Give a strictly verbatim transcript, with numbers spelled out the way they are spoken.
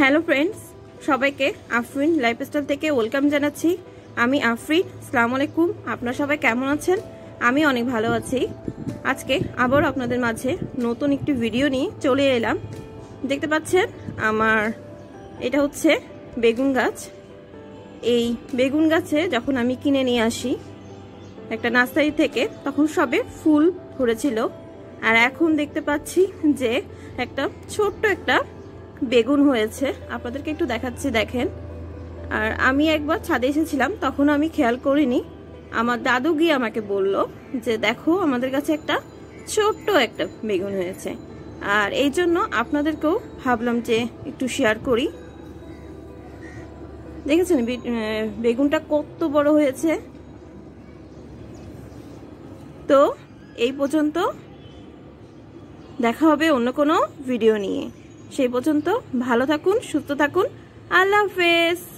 Hello friends, সবাইকে Afrin lifestyle থেকে welcome জানাচ্ছি। আমি আফরিন। আসসালামু আলাইকুম। আপনারা সবাই কেমন আছেন? আমি অনেক ভালো আছি। আজকে আবার আপনাদের মাঝে নতুন একটি ভিডিও নিয়ে চলে এলাম। দেখতে পাচ্ছেন আমার এটা হচ্ছে বেগুন গাছ। এই বেগুন গাছে যখন আমি কিনে নিয়ে আসি একটা নার্সারি থেকে, তখন সবে ফুল ধরেছিল, আর এখন দেখতে পাচ্ছি যে একটা ছোট্ট একটা বেগুন হয়েছে। আপনাদেরকে একটু দেখাচ্ছি, দেখেন। আর আমি একবার ছাদে এসেছিলাম, তখন আমি খেয়াল করিনি। আমার দাদু গিয়ে আমাকে বলল যে দেখো আমাদের কাছে একটা ছোট্ট একটা বেগুন হয়েছে। আর এই জন্য আপনাদেরকেও ভাবলাম যে একটু শেয়ার করি। দেখেছেন বেগুনটা কত বড় হয়েছে। তো এই পর্যন্ত, দেখা হবে অন্য কোনো ভিডিও নিয়ে। সেই পর্যন্ত ভালো থাকুন, সুস্থ থাকুন। আল্লাহ হাফেজ।